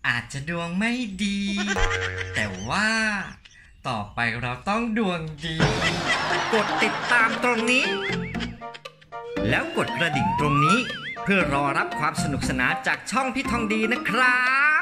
อาจจะดวงไม่ดี แต่ว่าต่อไปเราต้องดวงดี กดติดตามตรงนี้ แล้วกดกระดิ่งตรงนี้เพื่อรอรับความสนุกสนานจากช่องพี่ทองดีนะครับ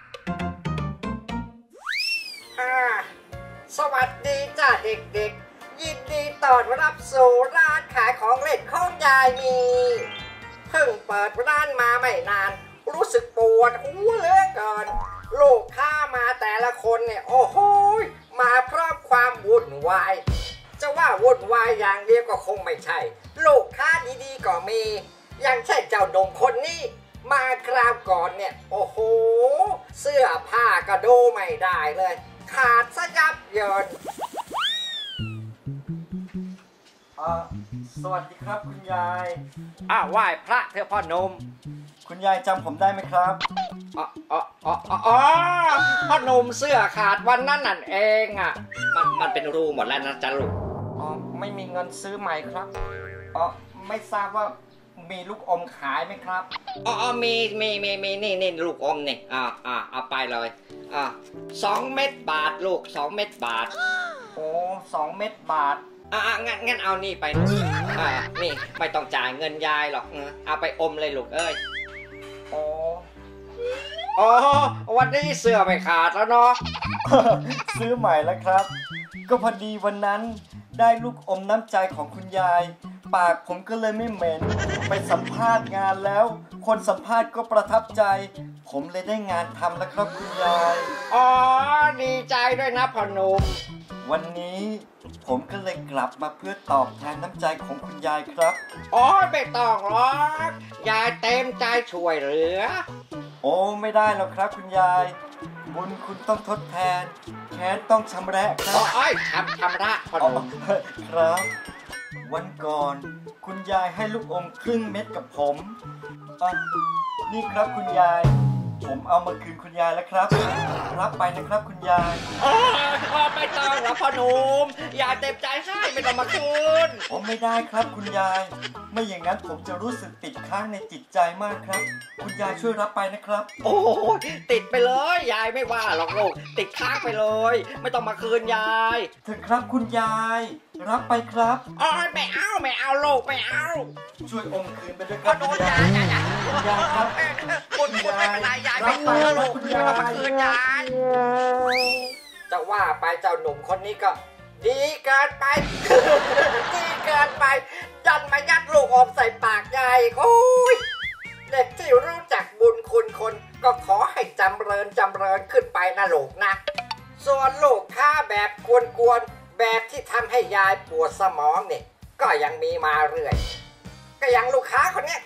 สวัสดีจ้าเด็กๆยินดีต้อนรับสู่ร้านขายของเล่นของยายมีเพิ่งเปิดร้านมาไม่นานรู้สึกปวดหัวเหลือเกินลูกค้ามาแต่ละคนเนี่ยโอ้โหมาพร้อมความวุ่นวายจะว่าวุ่นวายอย่างเดียวก็คงไม่ใช่ลูกค้าดีๆก็มีอย่างเช่นเจ้าหนุ่มคนนี้มาคราวก่อนเนี่ยโอ้โหเสื้อผ้าก็ดูไม่ได้เลยขาดซะยับเยินสวัสดีครับคุณยายไหว้พระเถอะพ่อหนุ่มคุณยายจำผมได้ไหมครับพ่อหนุ่มเสื้อขาดวันนั้นนั่นเองอ่ะมันเป็นรูหมดแล้วนะจ๊ะลูกไม่มีเงินซื้อใหม่ครับไม่ทราบว่ามีลูกอมขายไหมครับมีนี่ลูกอมนี่เอาไปเลย2 เม็ดบาทลูก2 เม็ดบาทโอ้2 เม็ดบาทงั้นเอานี่ไปนี่ไม่ต้องจ่ายเงินยายหรอกเอาไปอมเลยลูกเอ้ยวันนี้เสื้อไม่ขาดแล้วเนาะซื้อใหม่แล้วครับก็พอดีวันนั้นได้ลูกอมน้ำใจของคุณยายปากผมก็เลยไม่เหม็นไปสัมภาษณ์งานแล้วคนสัมภาษณ์ก็ประทับใจผมเลยได้งานทำแล้วครับคุณยายดีใจด้วยนะพ่อหนุ่มวันนี้ผมก็เลยกลับมาเพื่อตอบแทนน้ำใจของคุณยายครับไม่ต้องหรอกยายเต็มใจช่วยเหลือไม่ได้หรอกครับคุณยายบุญคุณต้องทดแทนแค้นต้องชำระครับชำระพ่อหนุ่มครับวันก่อนคุณยายให้ลูกอมครึ่งเม็ดกับผมนี่ครับคุณยายผมเอามาคืนคุณยายแล้วครับรับไปนะครับคุณยายไม่ต้องหรอกพ่อหนุ่มยายเต็มใจให้ไม่ต้องมาคืนไม่ได้ครับคุณยายไม่อย่างนั้นผมจะรู้สึกติดค้างในจิตใจมากครับคุณยายช่วยรับไปนะครับติดไปเลยยายไม่ว่าหรอกลูกติดค้างไปเลยไม่ต้องมาคืนยายเถอะครับคุณยายรับไปครับไม่เอาลูกไม่เอาช่วยอมคืนไปด้วยครับคุณยายครับคุณไม่เป็นไรยายไม่คืนลูกไม่ต้องมาคืนยายจะว่าไปเจ้าหนุ่มคนนี้ก็ดีเกินไปดันมายัดลูกอมใส่ปากยายเด็กที่รู้จักบุญคุณคนก็ขอให้จำเริญขึ้นไปนะลูกนะส่วนลูกค้าแบบกวนแบบที่ทำให้ยายปวดสมองเนี่ยก็ยังมีมาเรื่อยก็อย่างลูกค้าคนนี้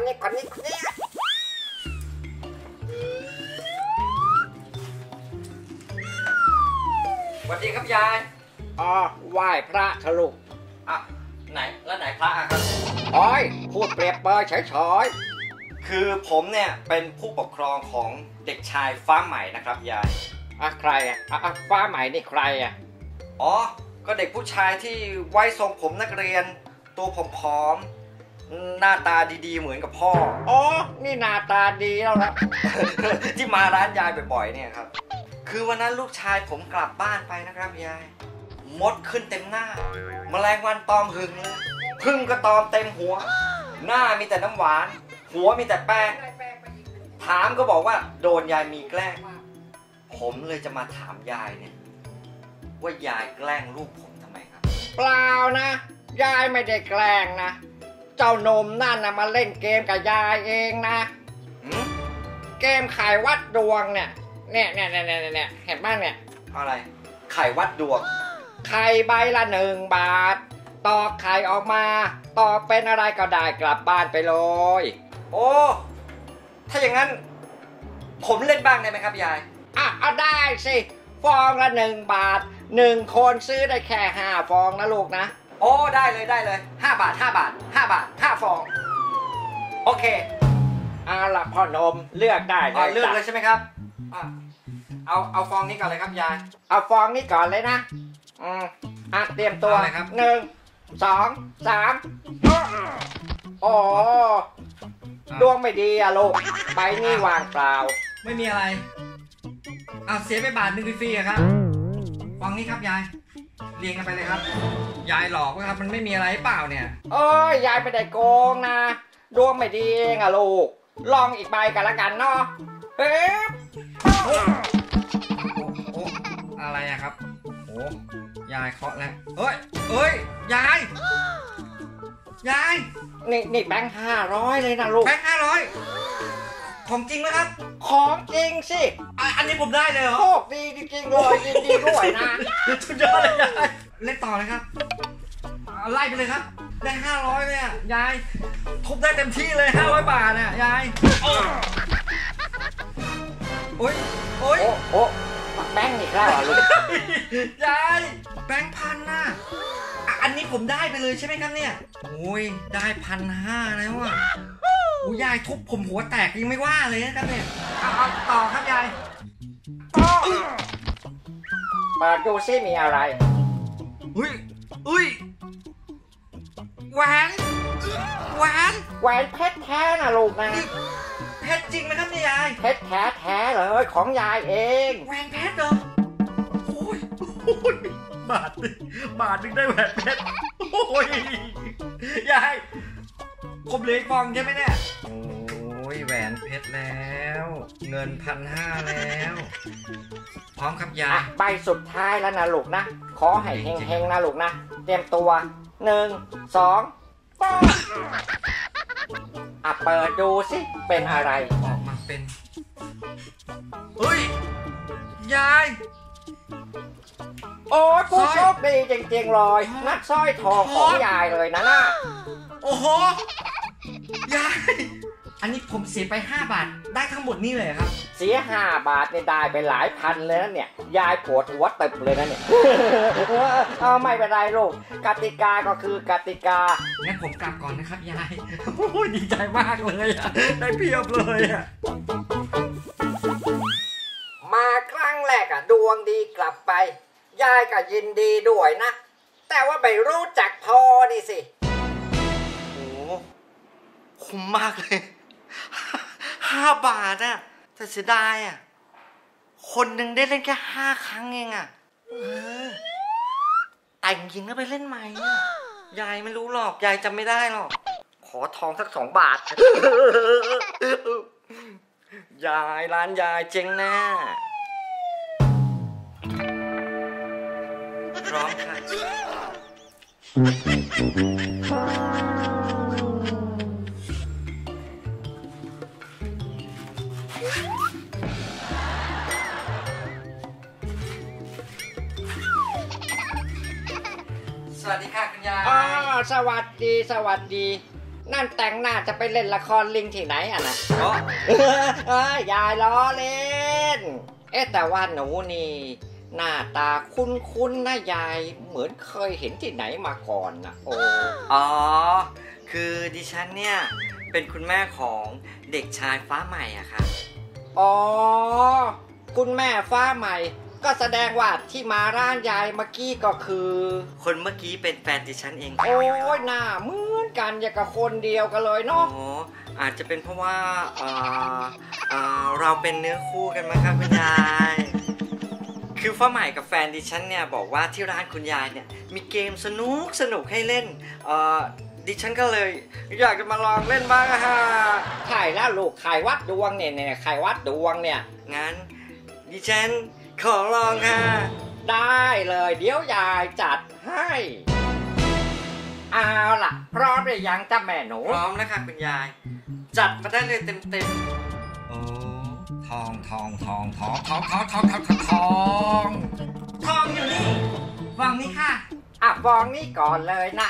สวัสดีครับยายไหว้พระทะลุไหนพระครับพูดเปรียบเปรยเฉยคือผมเนี่ยเป็นผู้ปกครองของเด็กชายฟ้าใหม่นะครับยายใครฟ้าใหม่นี่ใครก็เด็กผู้ชายที่ไว้ทรงผมนักเรียนตัวผอมๆหน้าตาดีๆเหมือนกับพ่อนี่หน้าตาดีแล้วนะที่มาร้านยายบ่อยๆเนี่ยครับคือวันนั้นลูกชายผมกลับบ้านไปนะครับยายมดขึ้นเต็มหน้าแมลงวันตอมหึงเลยพึ่งก็ตอมเต็มหัวหน้ามีแต่น้ำหวานหัวมีแต่แป้งถามก็บอกว่าโดนยายมีแกล้งผมเลยจะมาถามยายเนี่ยว่ายายแกล้งลูกผมทำไมครับเปล่านะยายไม่ได้แกล้งนะเจ้าหนุ่มนั่นนะมาเล่นเกมกับยายเองนะเกมไขวัดดวงเนี่ยเห็นบ้างเนี่ยอะไรไข่วัดดวงไข่ใบละ1 บาทตอกไข่ออกมาตอกเป็นอะไรก็ได้กลับบ้านไปเลยถ้าอย่างนั้นผมเล่นบ้างได้ไหมครับยายได้สิฟองละ1 บาท1 คนซื้อได้แค่5 ฟองนะลูกนะได้เลย5 บาท5 ฟองโอเคล่ะพ่อนมเลือกได้เลือกเลยใช่ไหมครับเอาฟองนี้ก่อนเลยครับยายเอาฟองนี้ก่อนเลยนะเตรียมตัวครับ 1 2 3ดวงไม่ดีลูกใบนี้วางเปล่าไม่มีอะไรเอาเสียไปบาทหนึ่งฟรีๆอะครับฟังนี้ครับยายเรียงกันไปเลยครับยายหลอกว่าครับมันไม่มีอะไรเปล่าเนี่ยเอ้ยยายไม่ได้โกงนะดวงไม่ดีเองอะลูกลองอีกใบกันละกันเนาะเอ๊ะโอ้อะไรอะครับโอ้ยายเคาะแล้วเอ้ยยายนี่แบงค์500เลยนะลูกแบงค์500ของจริงไหมครับของจริงสิอันนี้ผมได้เลยเหรอโชคดีจริงๆเลยยินดีด้วยนะสุดยอดเลยยายเล่นต่อเลยครับไล่ไปเลยครับได้500เลยอะยายทุบได้เต็มที่เลย500 บาทน่ะยายโอ้ยโอ้แบงค์อีกแล้วเหรอลูกยายแบงค์พันน่ะอันนี้ผมได้ไปเลยใช่ไหมครับเนี่ยโอ้ยได้1,500แล้วอ่ะโอ้ยายทุบผมหัวแตกยังไม่ว่าเลยนะครับเนี่ยเอาต่อครับยายเปิดดูซิมีอะไรอุ้ยแหวนแหวนเพชรแท้นะลูกนะเพชรจริงไหมครับเนี่ยยายเพชรแท้เลยของยายเองแหวนเพชรเหรอโอ้ยบาทหนึ่งได้แหวนเพชรโอ้ยยายผมเหลืออีกฟองใช่ไหมเนี่ยโอ้ยแหวนเพชรแล้วเงิน1,500แล้วพร้อมครับยายใบสุดท้ายแล้วนะลูกนะขอให้เฮงๆนะลูกนะเตรียมตัว1 2ป้องเปิดดูสิเป็นอะไรออกมาเป็นเฮ้ยยายโอ้ยผู้โชคดีจริงๆเลยนักสร้อยทองของยายเลยนะน่ะโอ้โหยายอันนี้ผมเสียไป5 บาทได้ทั้งหมดนี่เลยครับเสีย5 บาทเนี่ยได้ไปหลายพันเลยนะเนี่ยยายปวดหัวตึบเลยนะเนี่ย ไม่เป็นไรลูกกติกาก็คือกติกางั้นผมกลับก่อนนะครับยายโอ้ยดีใจมากเลยอะได้เพียบเลยอะมาครั้งแรกดวงดีกลับไปยายก็ยินดีด้วยนะแต่ว่าไม่รู้จักพอนี่สิโอ้คุ้มมากเลย5 บาทอะแต่เสียดายอะคนหนึ่งได้เล่นแค่5 ครั้งเองอะแต่งหญิงแล้วไปเล่นใหม่อะยายไม่รู้หรอกยายจำไม่ได้หรอกขอทองสัก2 บาท ยายร้านยายเจ๊งแน่พร้อมค่ะสวัสดีค่ะคุณยายสวัสดีนั่นแต่งหน้าจะไปเล่นละครลิงที่ไหนอ่ะนะยายล้อเล่นแต่ว่าหนูนี่หน้าตาคุ้นๆนะยายเหมือนเคยเห็นที่ไหนมาก่อนนะอ๋อคือดิฉันเนี่ยเป็นคุณแม่ของเด็กชายฟ้าใหม่อะค่ะอ๋อคุณแม่ฟ้าใหม่ก็แสดงว่าที่มาร้านยายเมื่อกี้ก็คือคนเมื่อกี้เป็นแฟนดิฉันเองโอ้ยหน้าเหมือนกันอย่างกับคนเดียวกันเลยเนาะอ๋ออาจจะเป็นเพราะว่าเราเป็นเนื้อคู่กันมั้งครับคุณยายคือฟ้าใหม่กับแฟนดิฉันเนี่ยบอกว่าที่ร้านคุณยายเนี่ยมีเกมสนุกให้เล่นดิฉันก็เลยอยากจะมาลองเล่นบ้างอะฮะใช่แล้วลูกไขวัดดวงเนี่ยไขวัดดวงเนี่ยงั้นดิฉันขอลองค่ะได้เลยเดี๋ยวยายจัดให้เอาล่ะพร้อมหรือยังจ้าแม่หนูพร้อมแล้วค่ะคุณยายจัดมาได้เลยเต็มโอ้ทองอยู่นี่ฟังนี่ค่ะฟองนี่ก่อนเลยนะ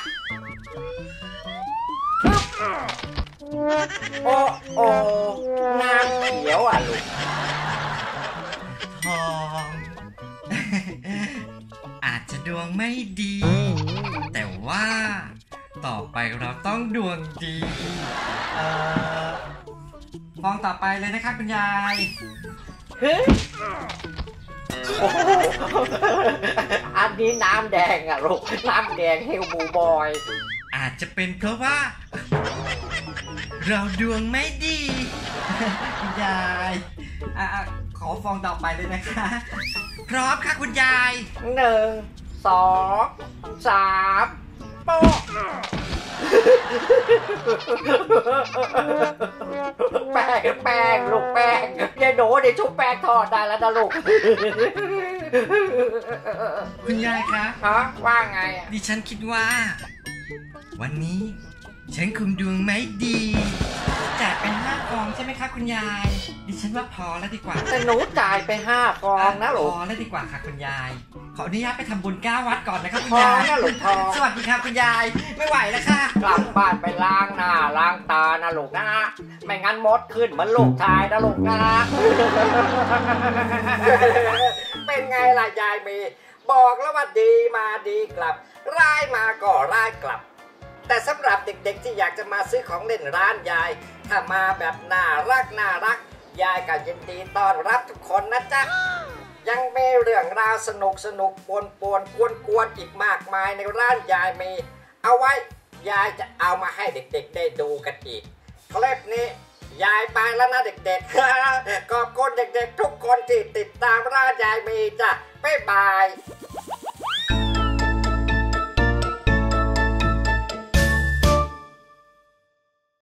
โอ้น้ำเขียวอ่ะลูกทองอาจจะดวงไม่ดีแต่ว่าต่อไปเราต้องดวงดีฟองต่อไปเลยนะครับคุณยายอันนี้น้ำแดงอ่ะลูกน้ำแดงเฮลบูบอยอาจจะเป็นเพราะว่าเราดวงไม่ดีคุณยายขอฟองต่อไปเลยนะคะ พร้อมค่ะคุณยาย 1 2 3โป๊ะแป้งลูกแป้งยายหนูเดี๋ยวชุบแป้งทอดได้แล้วนะลูกคุณยายคะฮะว่าไงอะดิฉันคิดว่า วันนี้ ฉันคงดวงไม่ดีแจกเป็น5 ฟองใช่ไหมคะคุณยาย ดิฉันว่าพอแล้วดีกว่าแต่หนูจ่ายไป5 ฟองนะลูกพอแล้วดีกว่าค่ะคุณยาย ขออนุญาตไปทำบุญ9 วัดก่อนนะครับคุณพอยายนะลูกพอสวัสดีครับคุณยาย ไม่ไหวแล้วค่ะกลับบ้านไปล้างหน้าล้างตานะลูกนะ ไม่งั้นมดขึ้นเหมือนลูกชายนะลูกนะ เป็นไงล่ะยายมี บอกแล้วว่าดีมาดีกลับ ร้ายมาก็ร้ายกลับ แต่สำหรับเด็กๆที่อยากจะมาซื้อของเล่นร้านยาย ถ้ามาแบบน่ารักยายก็ยินดีต้อนรับทุกคนนะจ๊ะ ยังมีเรื่องราวสนุกปวนกวนอีกมากมายในร้านยายมี เอาไว้ยายจะเอามาให้เด็กๆได้ดูกันอีกคลิปนี้ยายไปแล้วนะเด็กๆ ขอบคุณเด็กๆทุกคนที่ติดตามร้านยายมีจ้ะบ๊ายบาย